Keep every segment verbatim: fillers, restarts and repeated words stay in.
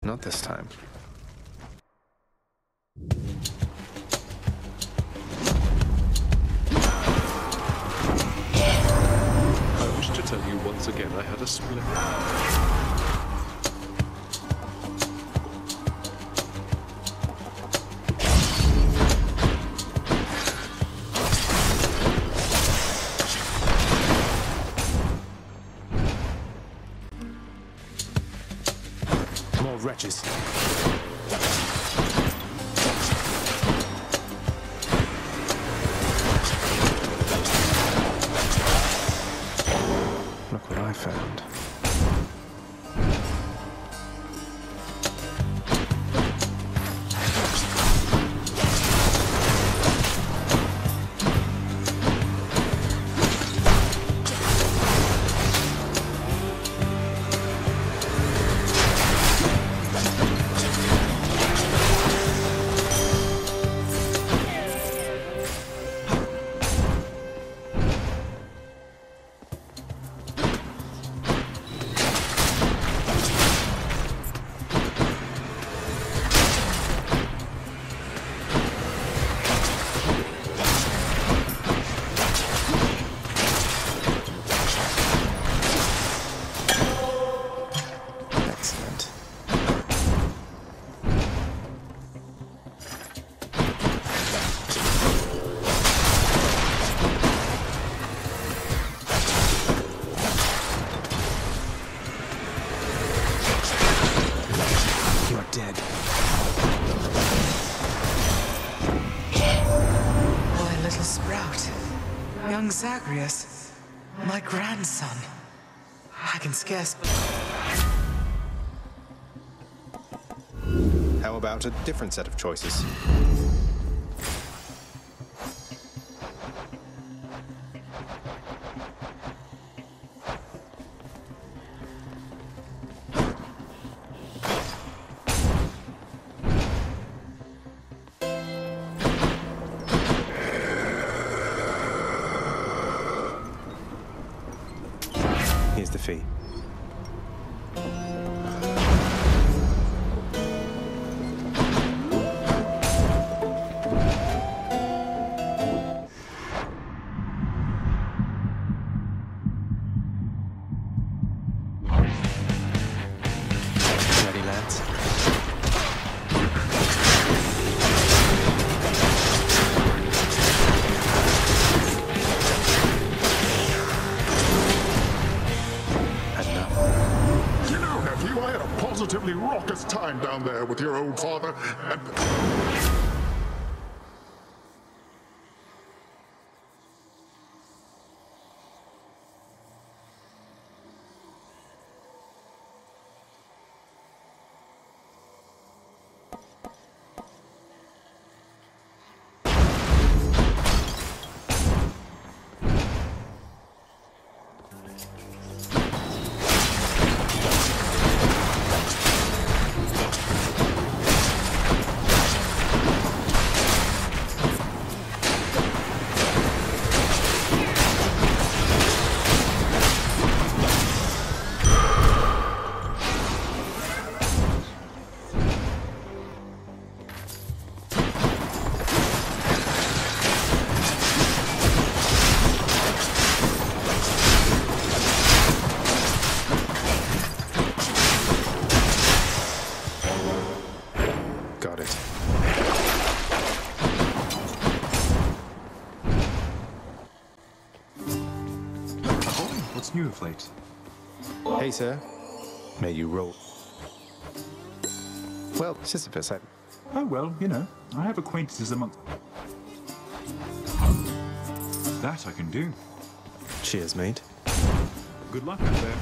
Not this time. I wish to tell you once again I had a split. More wretches. Look what I found. Dead. Boy, little sprout. Young Zagreus. My grandson. I can scarce... How about a different set of choices? Here's the fee. Ready, lads? Positively raucous time down there with your old father, and... Got it. What's new of late? Hey, sir. May you roll. Well, Sisyphus, I... Oh, well, you know, I have acquaintances among... That I can do. Cheers, mate. Good luck out there.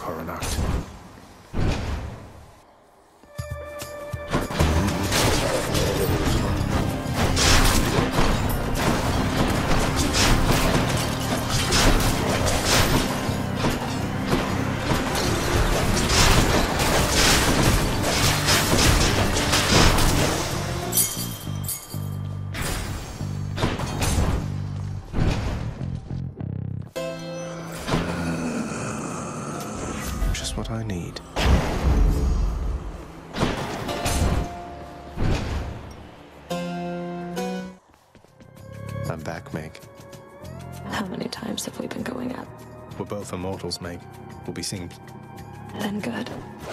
Coronacht. Just what I need. I'm back, Meg. How many times have we been going out? We're both immortals, Meg. We'll be seeing. Then good.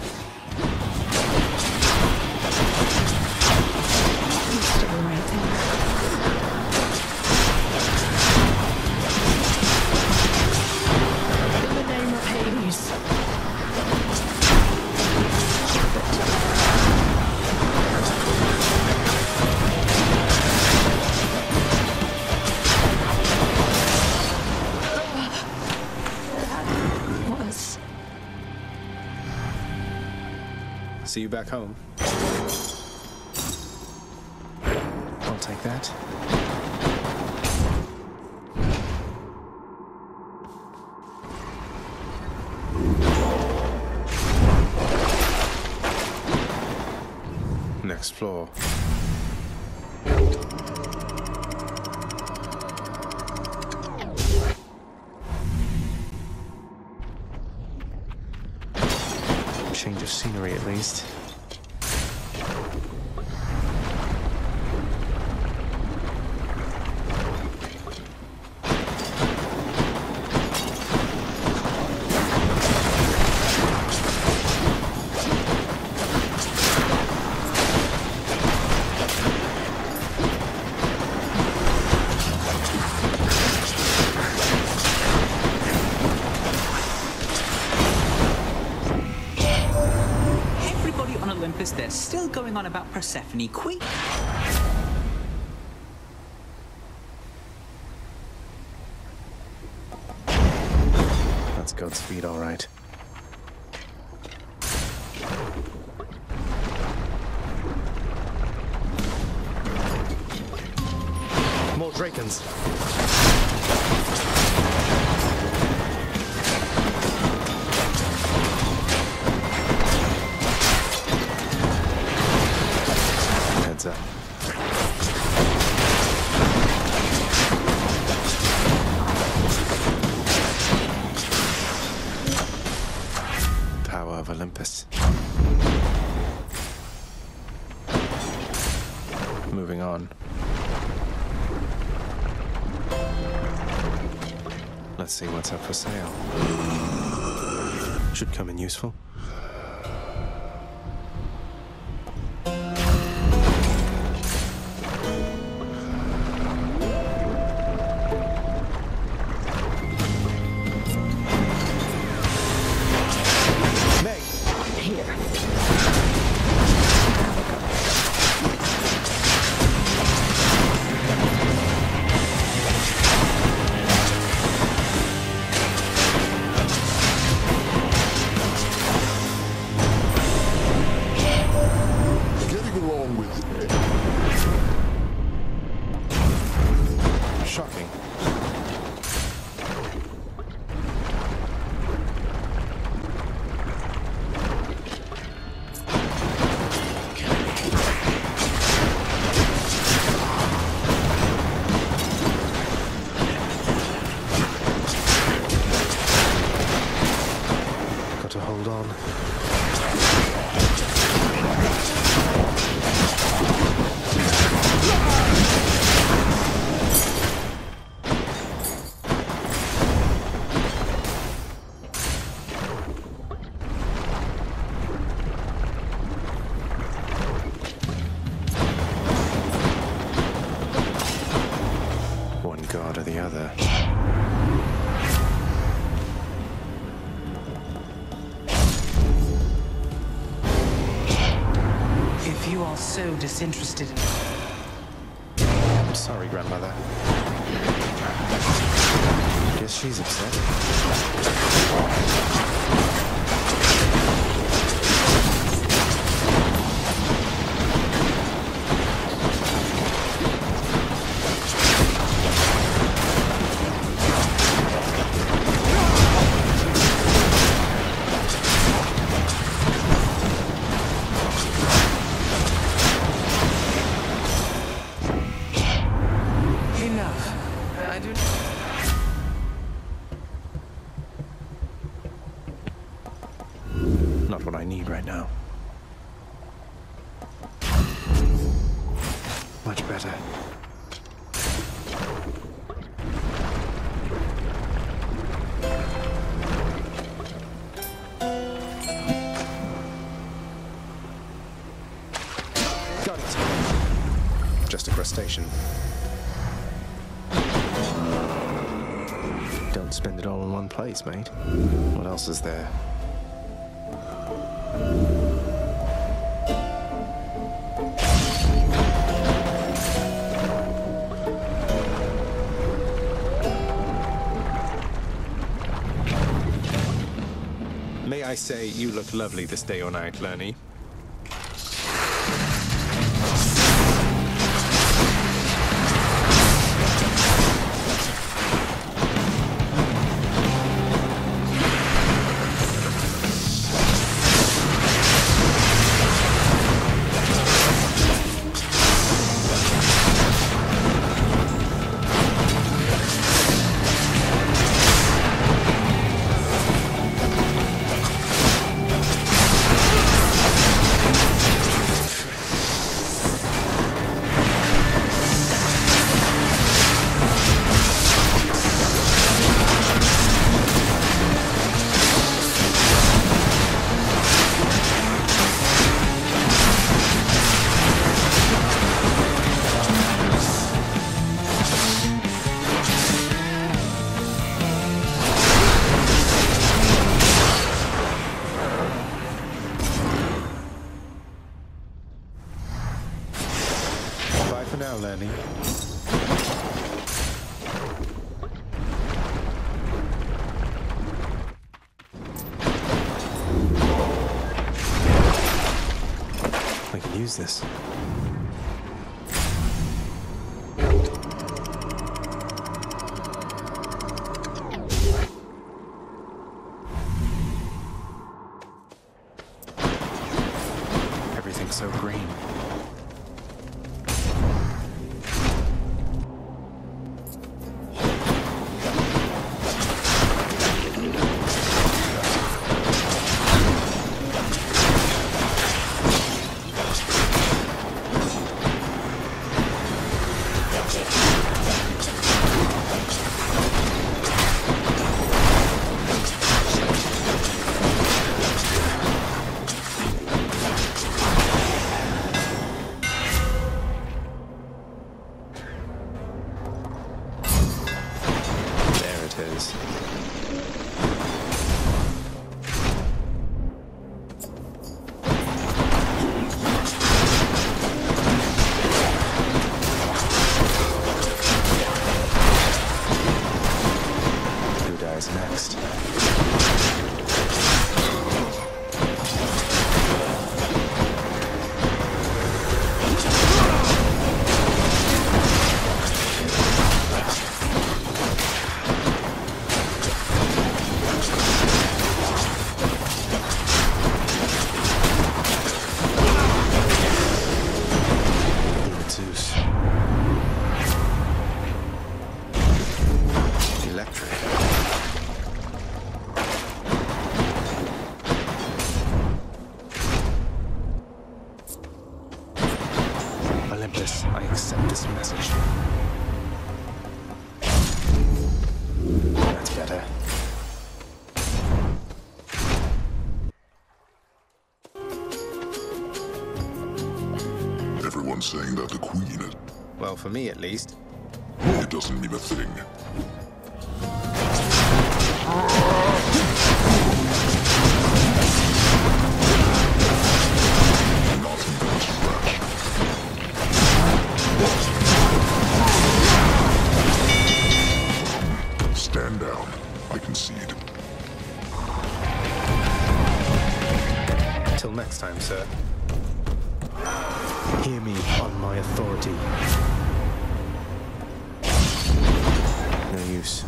He's still right there. In the name of Hades. That was... See you back home. I'll take that. Next floor. Change of scenery at least. Everybody on Olympus, they're still going on about Persephone. Queen. That's Godspeed, all right. More Drakens. Heads up. Power of Olympus. Moving on. Let's see what's up for sale. Should come in useful. Meg! Here. Getting along with Shocking. Got to hold on. One god or the other. If you are so disinterested in... I'm sorry, grandmother. Guess she's upset. Not what I need right now. Much better. Got it. Just a crustacean. Don't spend it all in one place, mate. What else is there? May I say, you look lovely this day or night, Lernie. For now, Lernie. I can use this. Everything's so green. Next. Zeus. Electric. Olympus, I accept this message. That's better. Everyone's saying that the Queen is... Well, for me at least. It doesn't mean a thing. Nothing but scratch. Stand down. I concede. Till next time, sir. Hear me on my authority. No use.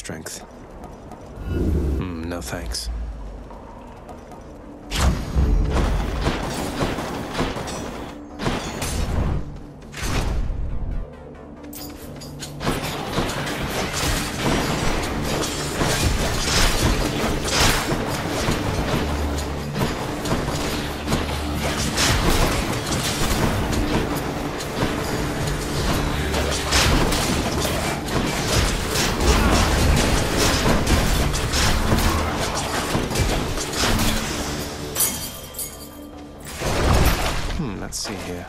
strength. Mm, no thanks. Let's see here.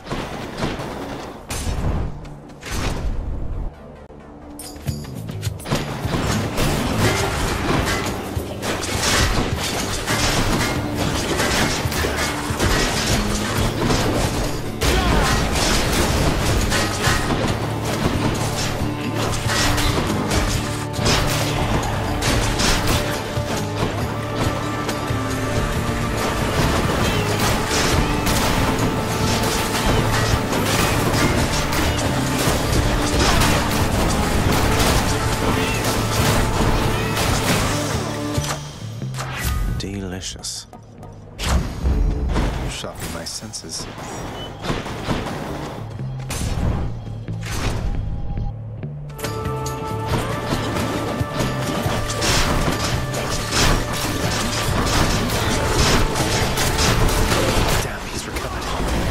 Delicious. Sharpen my senses. Damn, he's recovered.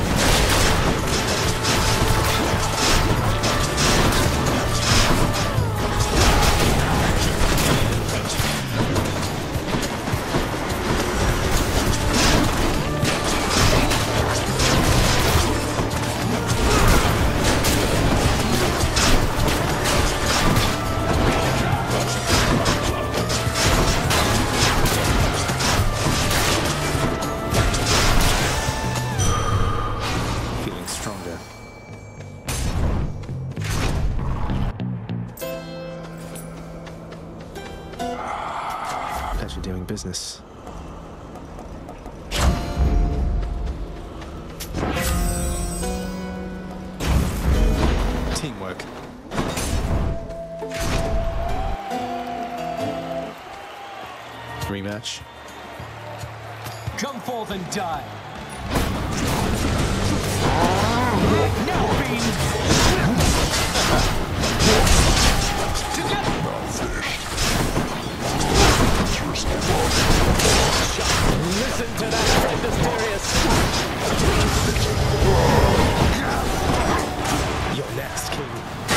Pleasure doing business. Teamwork. Rematch. Come forth and die. Now, fiend! Together! Listen to that, Mysterious! You're next, King.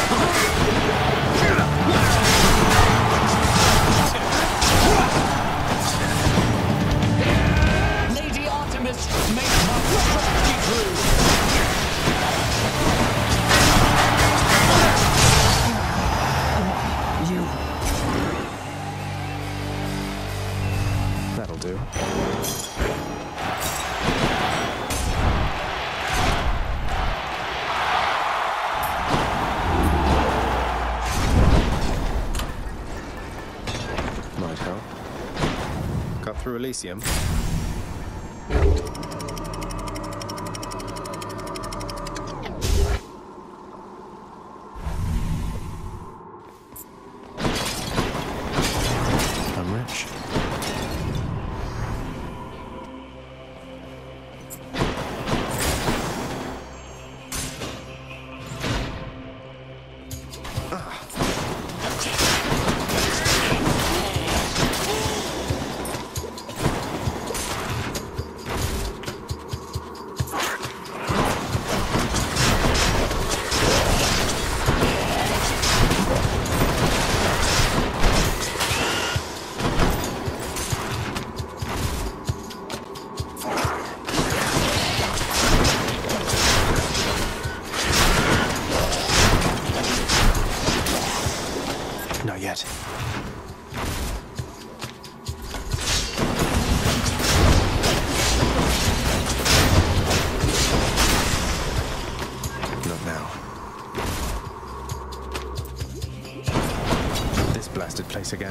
Lady Artemis, make my prophecy true! You. That'll do. Might help. Cut through Elysium. I'm rich. Not yet. Not now. This blasted place again.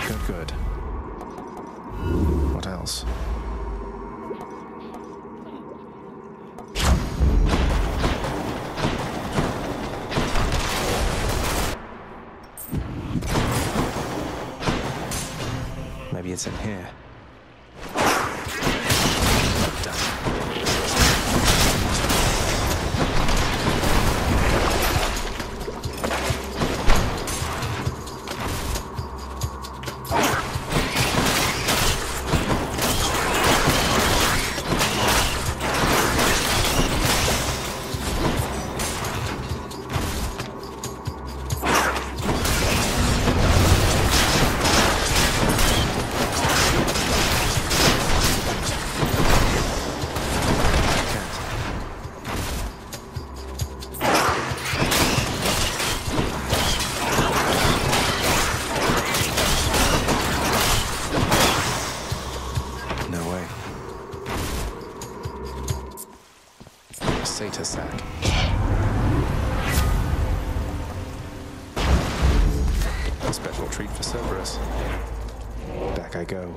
Good, good. What else? Maybe it's in here. Satyr sack. A special treat for Cerberus. Back I go.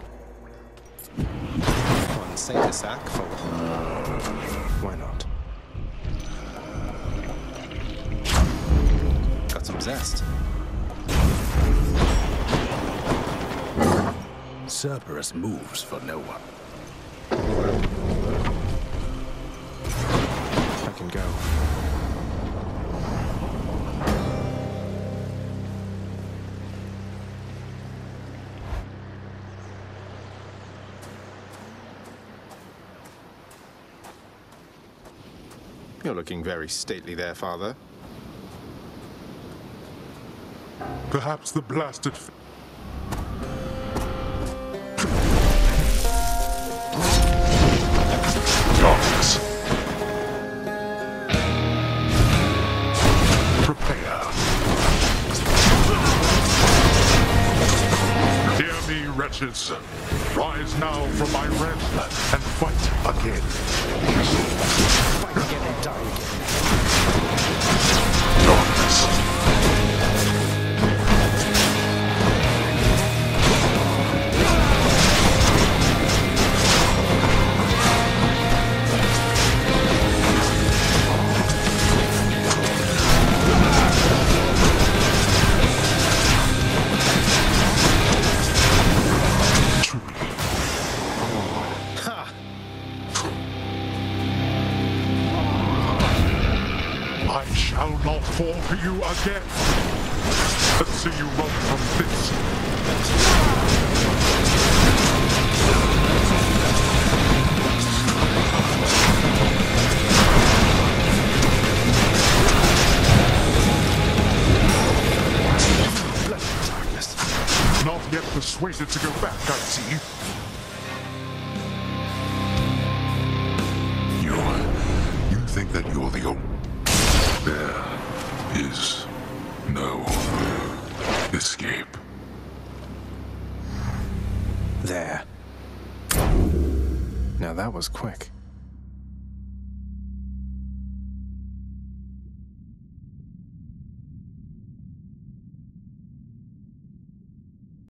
One Satyr sack for... Why not? Got some zest. Cerberus moves for no one. I can go. You're looking very stately there, Father. Perhaps the blasted... Dogs. Prepare. Hear me, wretches. Rise now from my realm and fight again. Fight again and die again. Dogs. I shall not fall for you again. Let's see you run from this. Bloody darkness. Not yet persuaded to go back, I see. You, you think that you're the only... There is no escape. There. Now that was quick.